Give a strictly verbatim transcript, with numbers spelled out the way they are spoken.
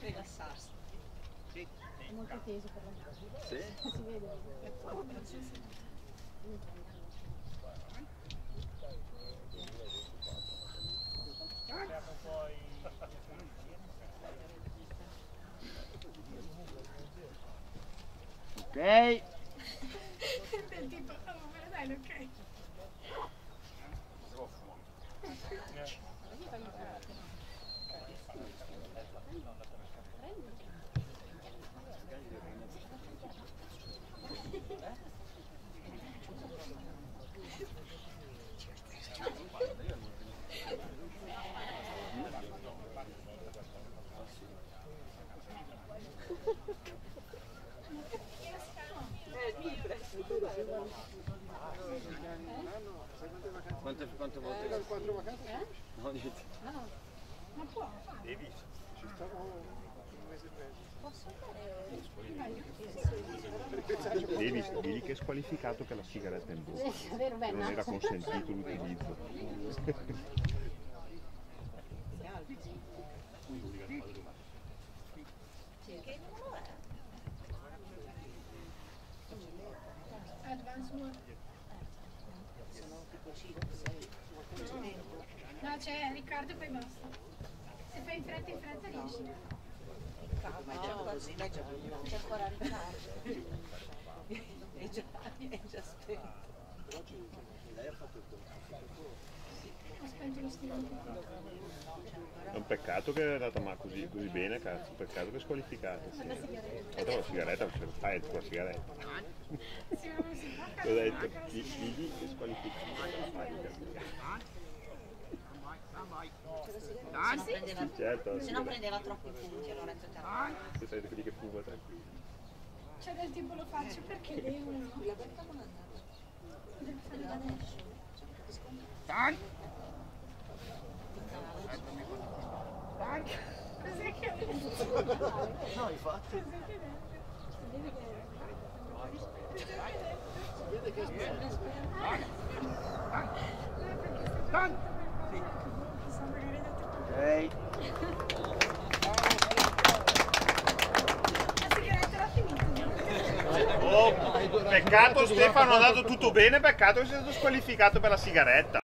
rilassarsi. Sì. È molto teso per la casa. Sì? Si vede. Ok. Del tipo, oh, dai, ok. Quante, quante volte? Eh, quattro vacanze? Eh? No, niente. No, ma può fare. Devi? Ci stavo un mese e mezzo. Posso Devi, digli che è squalificato per la sigaretta in bocca. È vero, beh, Non no. era consentito l'utilizzo. Che numero è? Advance work. Sono tipo cinque, sei, No, c'è Riccardo e poi basta. Se fai in fretta in fretta riesci. ma è già quasi, è già, c'è ancora Riccardo. È già, è già spento. Lei ha fatto il Ho spento lo stimolo. È un peccato che è andata ma così, così bene, cazzo. Un peccato che è squalificato. Sì. La sigaretta. Guarda la sigaretta, se lo fai tu la sigaretta. Sì, ma non si fa. Ti ho detto, digli che è squalificato. La fai, Se no prendeva, sì, certo, se no prendeva troppi punti, allora è totale. se sei di quelli che fuma, tranquillo. Cioè del tipo lo faccio perché devo, no? La becca come è andata? Devo fare Da la adesso. Cos'è che ha detto? No, infatti. Cos'è che ha detto? Si vede che... Cos'è che ha detto? Si vede che è esperto. Ok. La sigaretta l'ha finita. Oh, peccato Stefano, è andato tutto bene, peccato che sia stato squalificato per la sigaretta.